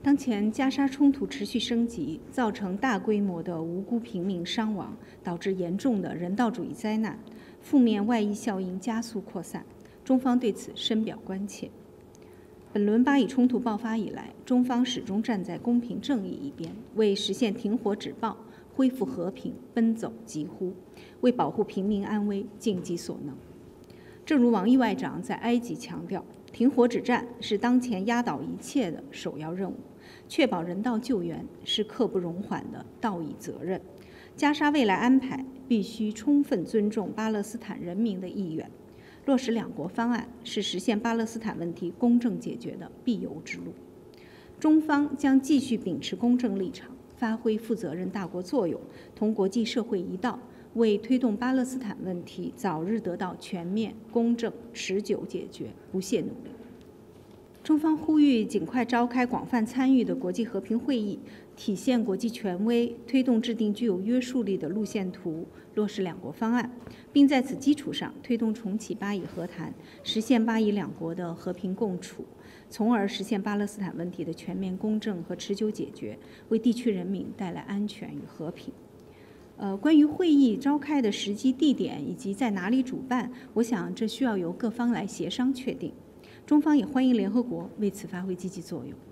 当前加沙冲突持续升级，造成大规模的无辜平民伤亡，导致严重的人道主义灾难，负面外溢效应加速扩散。中方对此深表关切。本轮巴以冲突爆发以来，中方始终站在公平正义一边，为实现停火止暴、恢复和平奔走疾呼，为保护平民安危尽己所能。正如王毅外长在埃及强调，停火止战是当前压倒一切的首要任务，确保人道救援是刻不容缓的道义责任。加沙未来安排必须充分尊重巴勒斯坦人民的意愿，落实两国方案是实现巴勒斯坦问题公正解决的必由之路。中方将继续秉持公正立场，发挥负责任大国作用，同国际社会一道，为推动巴勒斯坦问题早日得到全面、公正、持久解决不懈努力。中方呼吁尽快召开广泛参与的国际和平会议，体现国际权威，推动制定具有约束力的路线图，落实两国方案，并在此基础上推动重启巴以和谈，实现巴以两国的和平共处，从而实现巴勒斯坦问题的全面公正和持久解决，为地区人民带来安全与和平。关于会议召开的时机、地点以及在哪里主办，我想这需要由各方来协商确定。中方也欢迎联合国为此发挥积极作用。